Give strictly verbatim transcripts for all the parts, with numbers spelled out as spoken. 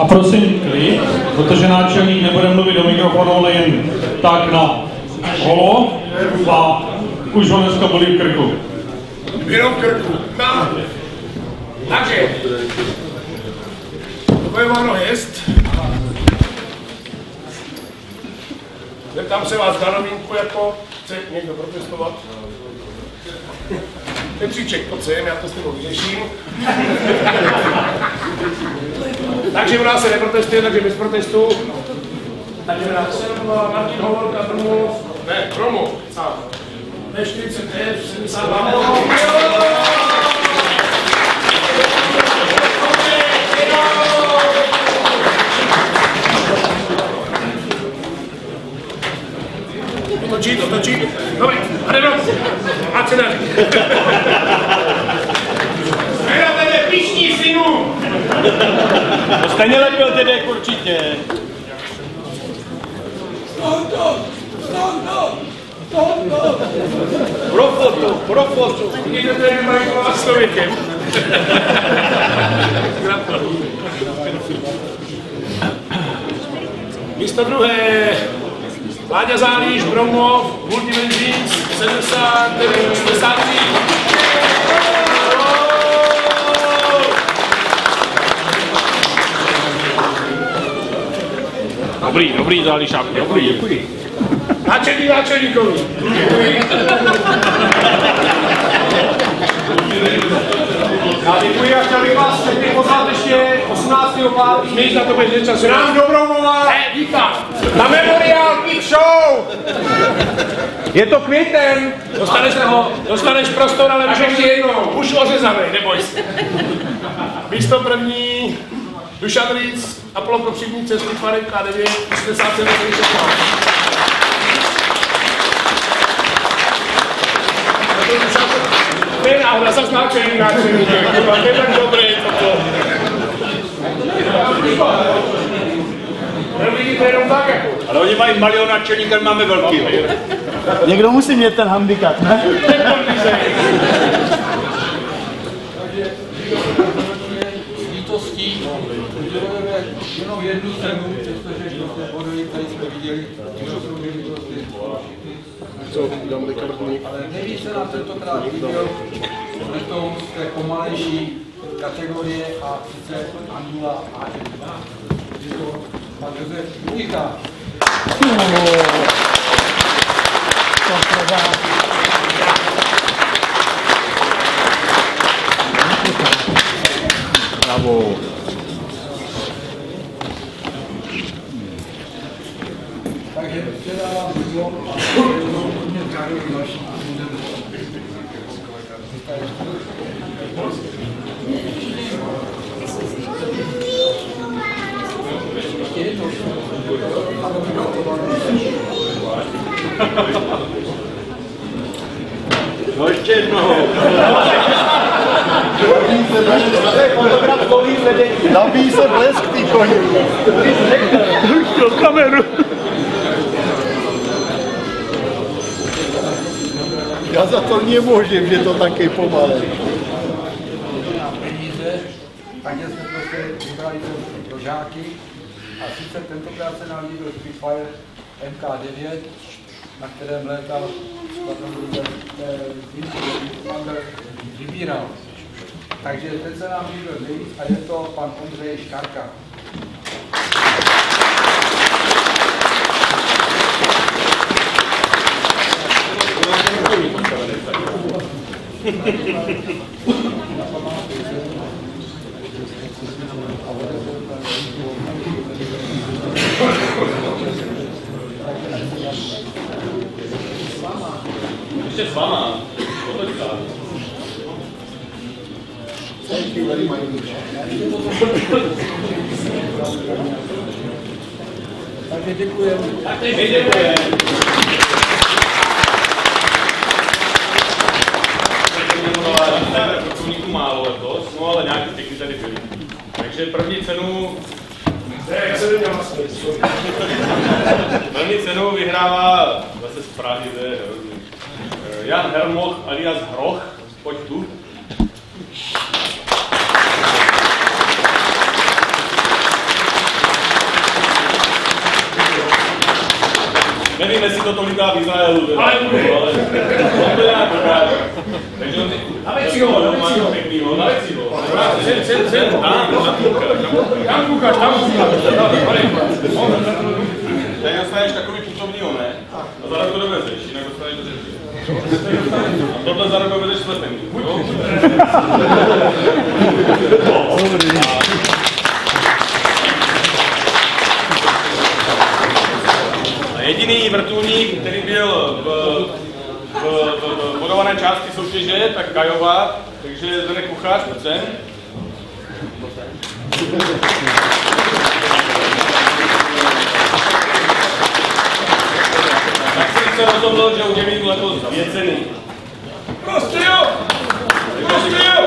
A prosím klid, protože náčelník nebude mluvit do mikrofonu, ale jen tak na holo a už ho dneska bolí v krku. Jenom v krku. No. Takže, bojováno jest. Zeptám se vás na novinku, jako chce někdo protestovat. Petříček, pojď sem, já to s tebou vyřeším. Takže u nás se neprotestuje, takže bez protestů. Takže na Serva, Martin Hovorka, Brumov, ne, Brumov, sám. Ne, čtyřicet F, sedmdesát dva. Otočit, otočit. Dobrý, a jdem. Ať se daří. Jsme na tebe pišní, synu. To stejně lepil dedek určitě. Standa, standa, standa. Pro fotu, pro fotu. Někdo tady mají kolovat s člověkem. Místo druhé. Láďa Zálíš, Bromov, Multimenzins, sedmdesát devět, šedesát tři. Dobrý, dobrý Zálíšák, dobrý, děkuji. Náčelník náčelníkovi. Já děkuji a chtěl bych vás všechny pozvat ještě osmnáctého pátého Míš na to bez času. Nám do Bromova Ne, vítám. na Memorial Geek Show. Je to květen. Dostaneš, dostaneš prostor, ale už ještě jednou. Už ořezaný, neboj se. Místo první. Dušan Rýc, Apollo Kopřivnice, Streetfarek K devět, šedesát sedm, to je náhoda, zas náčelník, náčelník, to je tak dobrý, toto. Vidíte jenom tak jako. Ale oni mají malého náčelníka, máme velkýho. Někdo musí mít ten handicap, ne? Lítostí udělujeme jenom jednu cenu, přestože body, tady jsme viděli, ale nejvíce nám tentokrát líbil letou z té pomalejší kategorie a sice Andula A jedna. Je to pan Josef Unika. Bravo. Takže předávám slovo a další. No ještě jednoho. Nabíjí se blesk, ty koni. Do kameru. Já za to nemůžem, že to taky pomalé. Peníze, takže jsme prostě vybrali pro žáky a sice tentokrát se nám líbil Spitfire M K devět, na kterém létal Commander vybíral. Takže ten se nám líbil nejvíc a je to pan Ondřej Škarka. Ještě s váma. Takže děkujeme. Takže děkujeme. Pracovníků málo letos, no ale nějaký pěkný tady byli. Takže první cenu... Jak se nedělá vlastně? První cenu vyhrává zase z Prahy, to je hrozný. Jan Hermoch alias Hroch, pojď tu. si to toliká v Izraelu. Ale ale to je nějak dokáže. Takže on dáme si ho, dáme si ho. pěknýho, dáme si ho. Sem, sem, sem. Tam, Tam kukáš, tam kukáš. tady dostaneš takový putovního, ne? A za rok to dovezeš, jinak dostaneš do řeči. A tohle za rok dovezeš slepený, jo? A jediný vrtulník, který byl v, v, v, v bodované části soutěže, tak Kajova, takže Zdeněk Kuchař, pojď sem. Tak jsem se rozhodl, že udělím letos dvě ceny. Prostě jo! Prostě jo!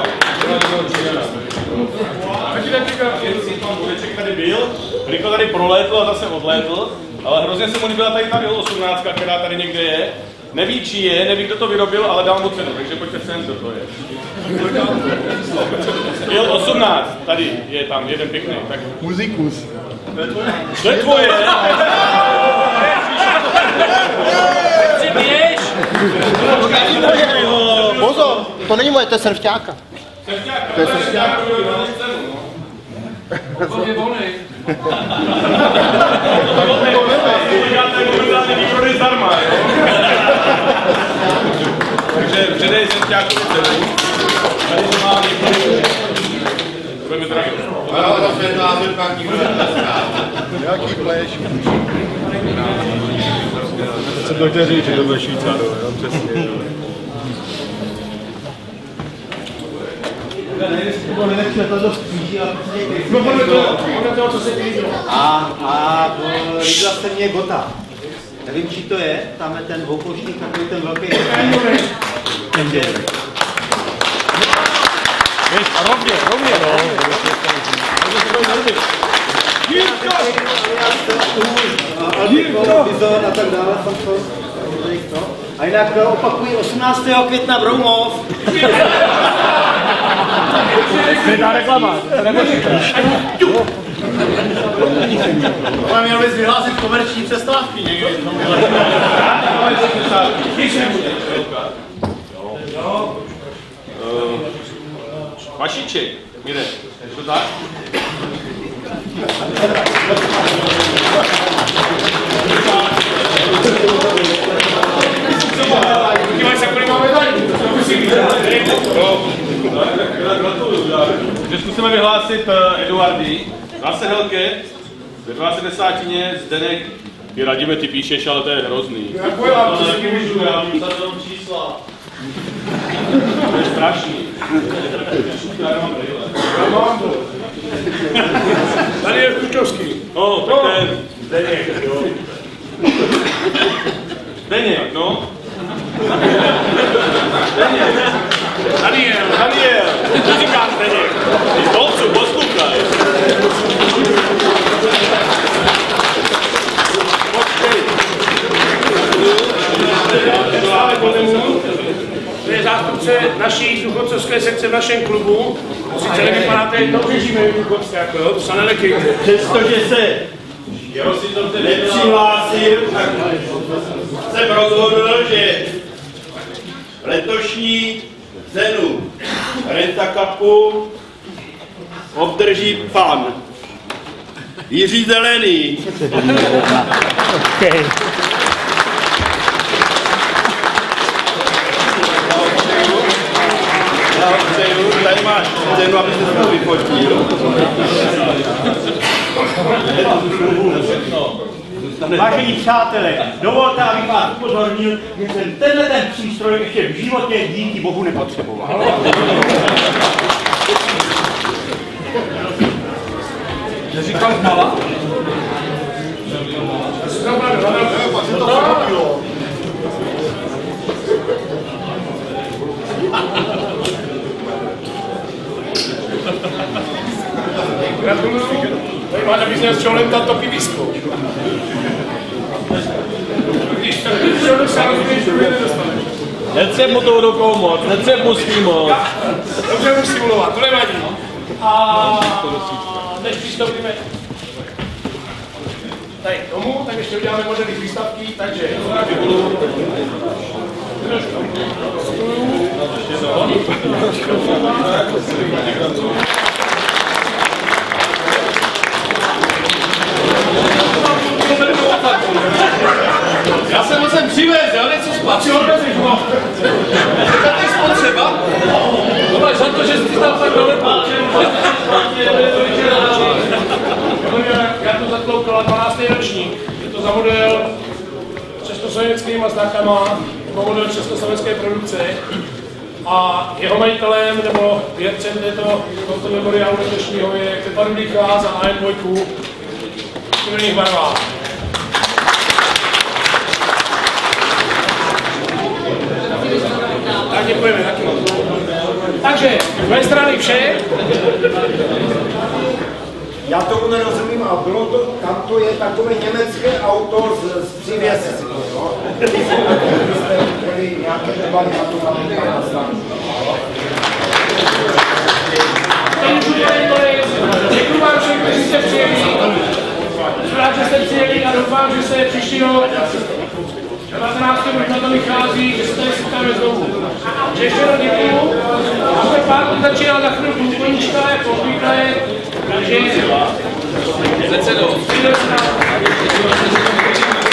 Pan Budeček tady byl, Riko tady prolétl a zase odlétl, ale hrozně se mu líbila tady ta Il osmnáct, která tady někde je. Neví, či je, neví, kdo to vyrobil, ale dám mu cenu, takže pojďte sem, kdo to je. Il osmnáct, tady je tam jeden pěkný. Tak... Muzikus. To je tvoje! Chci běž! Pozor, to není moje, to je srfťáka. To je sršťák. To je volnej. To je momentálně výprodej zdarma, jo? Takže předej sršťákovi cenu. Tady to má výprodej. To bude mi drahý. Ano, to světlá se pak nikdo netleská. Jaký pleš. Co to chtěl říct, že to bude Švýcarové, no přesně. No podle toho, podle toho, co se ti líbilo. A, a líbila se mně Gota. Nevím, čí to je, tam je ten dvoupočník, takový ten velký. Ten děl. A rovně, rovně, no. Bizon a tak dále, jsem to. A jinak opakuji osmnáctého května Broumov. To je ta reklama, to nemusíte. Ale měl bys vyhlásit komerční přestávky někdy. Vašiček, Mire, je to tak? Dívaj se, kolik máme tady. To musí být. Takže zkusíme vyhlásit Eduardy. Zase Helke, ve dvacetidesátině Zdeněk. Ty Radime, ty píšeš, ale to je hrozný. To taky můžu, já mám tady jenom čísla. To je strašný. Já mám to. Tady je Kučovský. No, tak to je Zdeněk, jo. Zdeněk, no. Daniel, Daniel, to říká Zdeněk. Ty dolcu, poslouchaj. To je zástupce naší důchodcovské sekce v našem klubu. Sice nevypadáte dobře, že jsme důchodce, jako jo, to se nelekejte. Přestože se nepřihlásil, tak jsem rozhodl, že letošní cenu Renta Cupu obdrží pan Jiří Zelený. Okay. Tady máš cenu, aby se to vyfotil. Vážení přátelé, dovolte, abych vás upozornil, že jsem tenhle ten přístroj ještě v životě díky Bohu nepotřeboval. Neříkal mala? Gratuluju. Tady máš, abys měl s čolem tato pivisko. Když tak když čolem se rozumíš, to nedostaneš. Necep mu to do koho moc, necep mu s tím moc. Dobře budu simulovat, to nevadí. A než přistoupíme. tady k tomu, tak ještě uděláme moderní výstavky, takže Já jsem ho sem přivez, já něco spatřil. To je spotřeba. to máš za to, že jsi tam tak dolepal. Já to zatloukala dvanáctý ročník. Je to za model československýma znakama, to model československé produkce. A jeho majitelem nebo vědcem této, tohoto memoriálu letošního je Pepa Rudýka za A M dva v červených barvách. Tak děkujeme taky. Takže, z mé strany vše. Já tomu nerozumím a bylo to, tam to je takové německé auto z, z přívěsy. Kdybyste chtěli nějaké debaty na to máme tady nastavit. Děkuji vám všem, kteří jste přijeli. Jsem rád, že jste přijeli a doufám, že se příštího devatenáctého na to vychází, že se tady setkáme znovu. Ještě jednou děkuju. A ten pátku začíná za chvilku koníčka, jako obvykle. Takže... Předsedo.